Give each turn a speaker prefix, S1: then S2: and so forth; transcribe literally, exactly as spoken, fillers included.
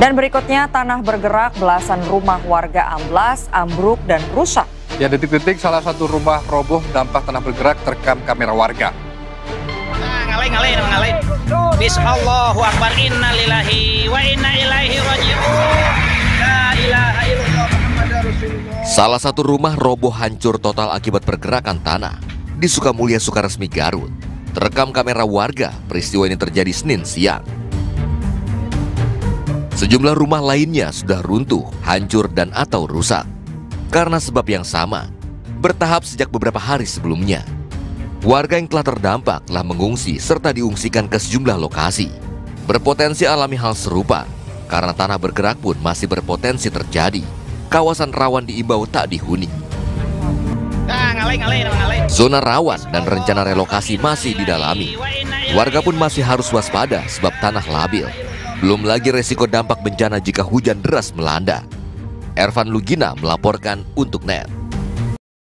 S1: Dan berikutnya, tanah bergerak, belasan rumah warga amblas, ambruk, dan rusak.
S2: Ya, detik-detik salah satu rumah roboh dampak tanah bergerak terekam kamera warga.
S3: Nah, ngalai, ngalai, ngalai. Bismillahu akbar, inna lillahi wa inna ilaihi raji'un. La ilaha illallah Muhammadar Rasulullah.
S4: Salah satu rumah roboh hancur total akibat pergerakan tanah di Sukamulya, Sukaresmi, Garut. Terekam kamera warga, peristiwa ini terjadi Senin siang. Sejumlah rumah lainnya sudah runtuh, hancur, dan atau rusak. Karena sebab yang sama, bertahap sejak beberapa hari sebelumnya. Warga yang telah terdampak telah mengungsi serta diungsikan ke sejumlah lokasi. Berpotensi alami hal serupa, karena tanah bergerak pun masih berpotensi terjadi. Kawasan rawan diimbau tak dihuni. Zona rawan dan rencana relokasi masih didalami. Warga pun masih harus waspada sebab tanah labil. Belum lagi resiko dampak bencana jika hujan deras melanda. Ervan Lugina melaporkan untuk N E T.